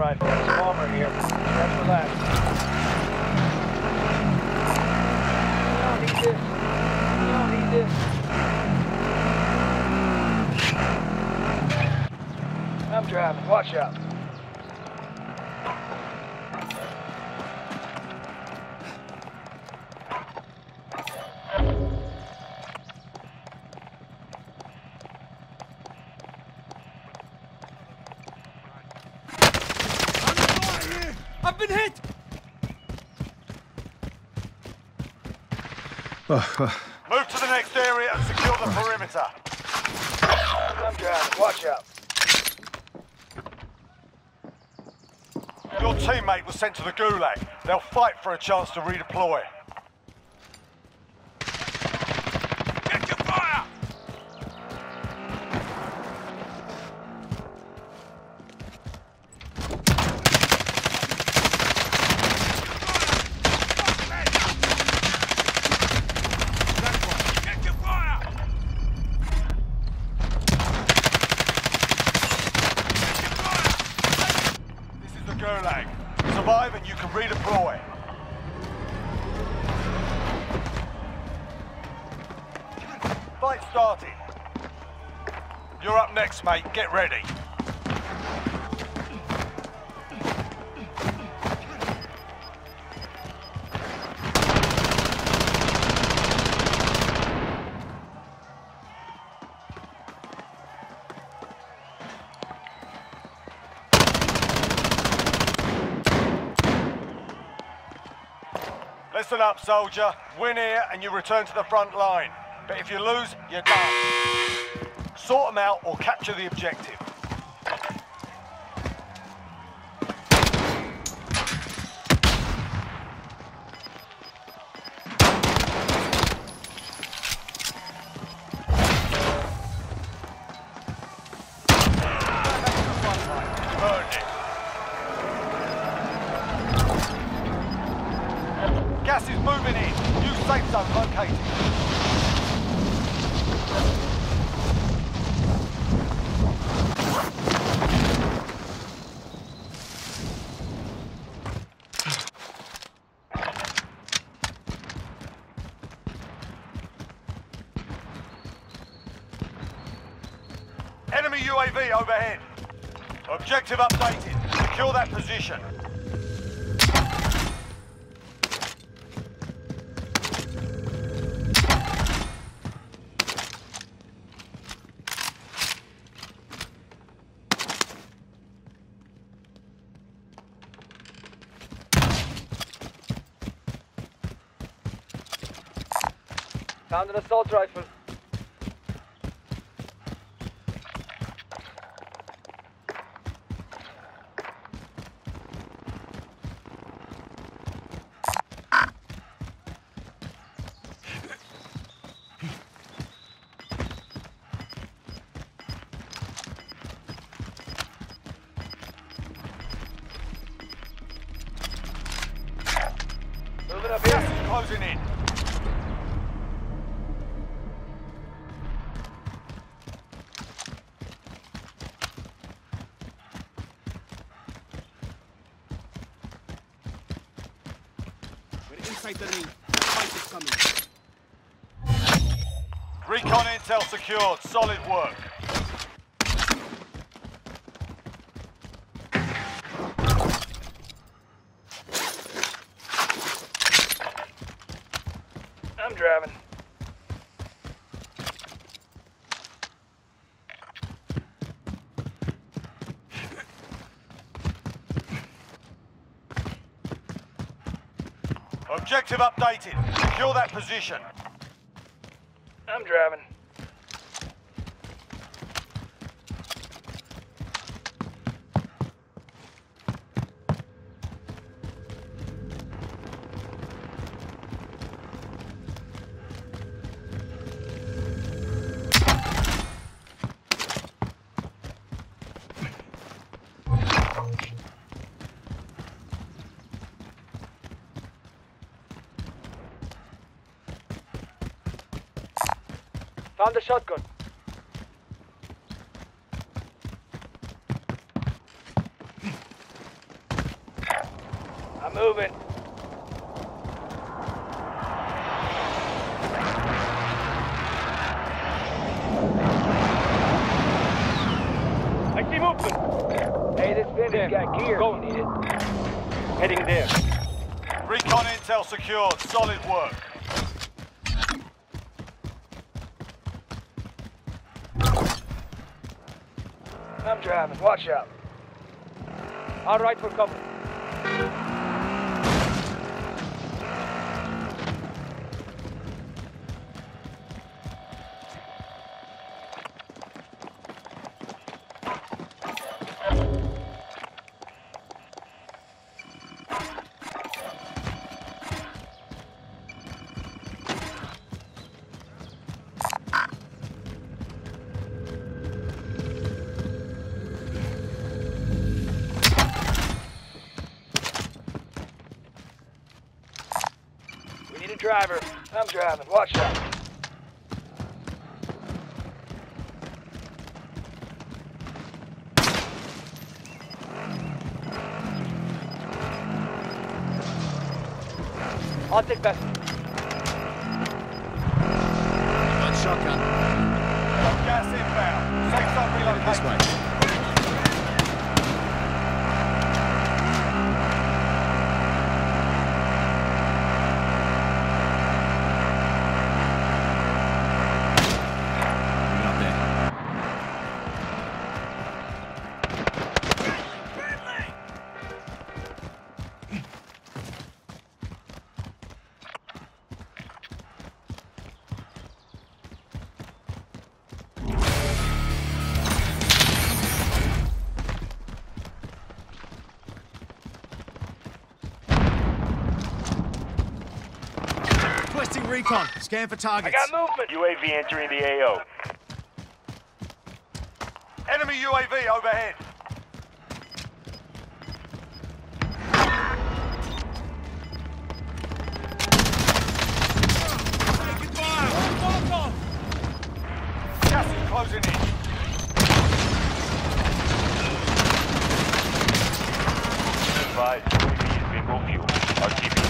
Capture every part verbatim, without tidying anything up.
rifle. There's some armor here. Just relax. You don't need this. You don't need this. I'm driving. Watch out. I've been hit! Move to the next area and secure the perimeter. I'm driving. Watch out. Your teammate was sent to the Gulag. They'll fight for a chance to redeploy. Get your fire! Get your fire! This is the Gulag. Survive and you can redeploy. Fight started. You're up next, mate. Get ready. Listen up, soldier. Win here and you return to the front line. But if you lose, you're done. Sort them out or capture the objective. Burned it. Gas is moving in. New safe zone located. Enemy U A V overhead. Objective updated. Secure that position. Found an assault rifle. Moving up here. Gas is closing in. Inside the ring. The fight is coming. Recon intel secured. Solid work. I'm driving. Objective updated. Secure that position. I'm driving. Found the shotgun. gear if you need it. Heading there. Recon intel secured. Solid work. I'm driving. Watch out. All right, we're coming. Driver, I'm driving. Watch out. I'll take that. One shotgun. Gas inbound. Safe zone relocated. This way. Requesting recon. Scan for targets. I got movement. U A V entering the A O. Enemy U A V overhead. Gas is closing in. Advised, U A V is bingo fuel. R T B.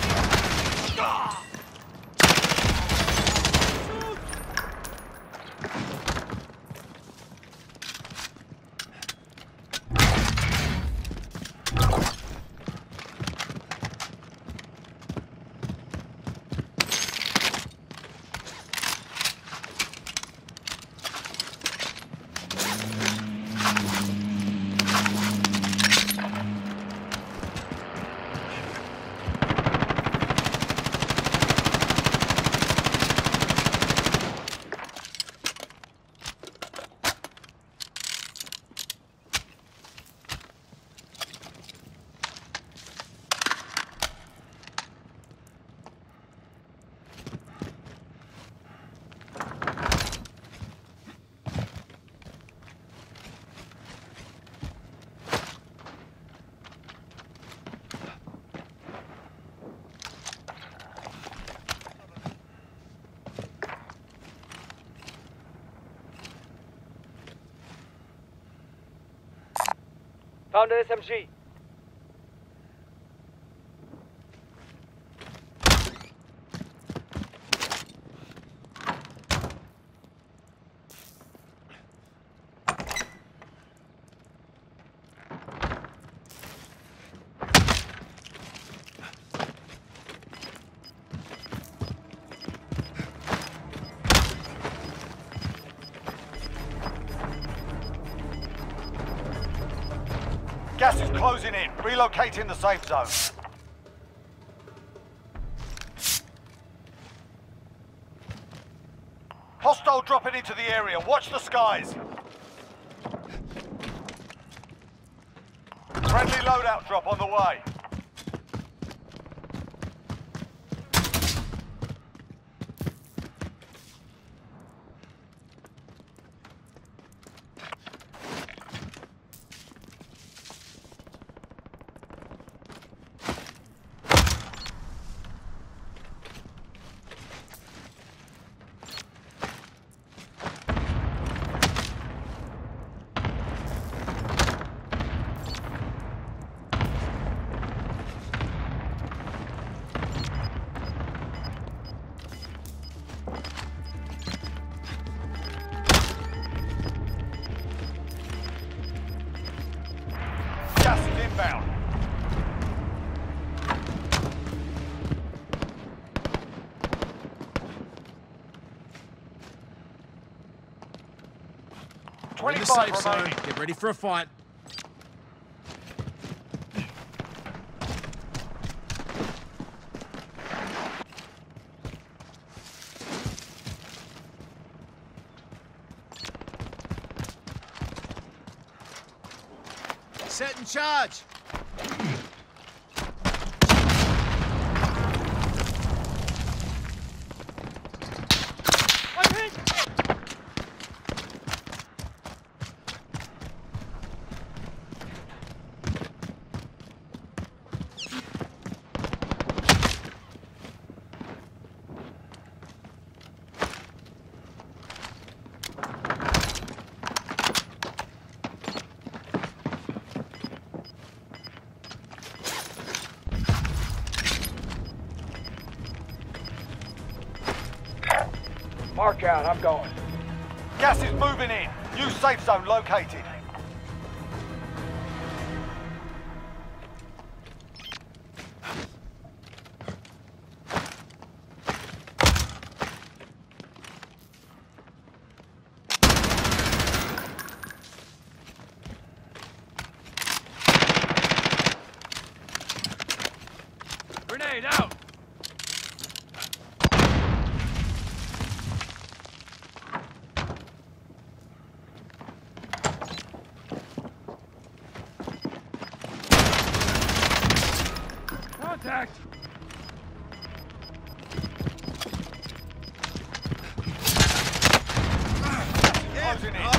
Found an S M G. Gas is closing in. Relocating the safe zone. Hostile dropping into the area. Watch the skies. Friendly loadout drop on the way. We're in the twenty-five safe zone. remaining. Get ready for a fight. Set and charge. I'm hit! Mark out, I'm going. Gas is moving in. New safe zone located. Grenade out! Contact! Closing in.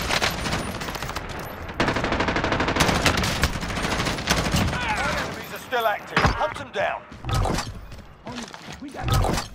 Enemies are still active. Hunt them down. We got it.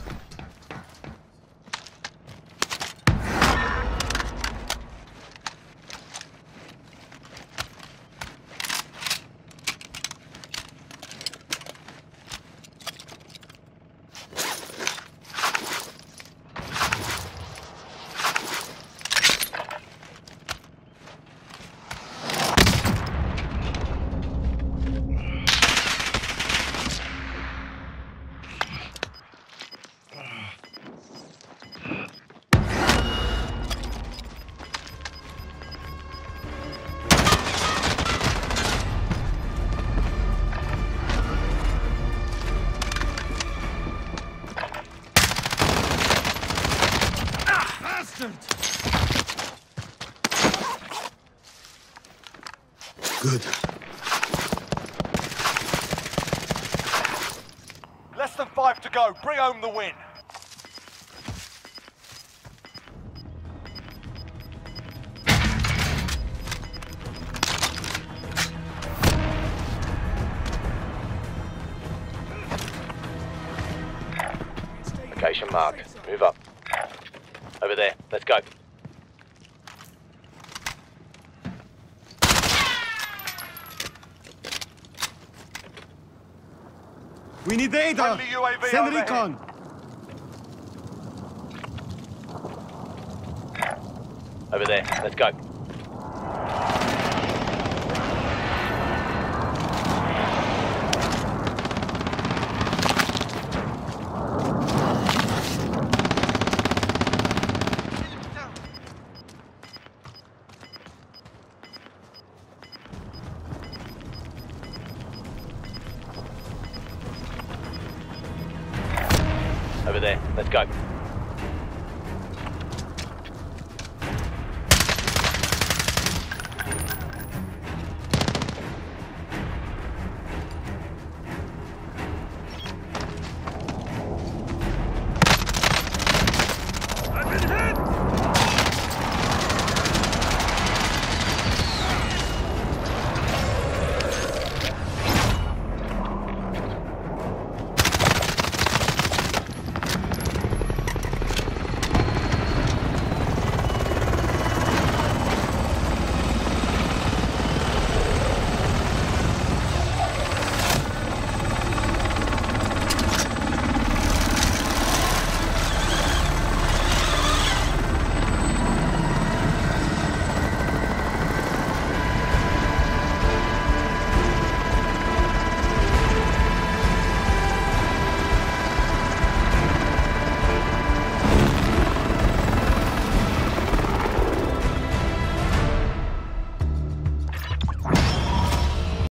Good. Less than five to go. Bring home the win. Location marked. Move up. Over there. Let's go. We need data. Friendly U A V Send overhead. recon. Over there. Let's go. Over there. Let's go.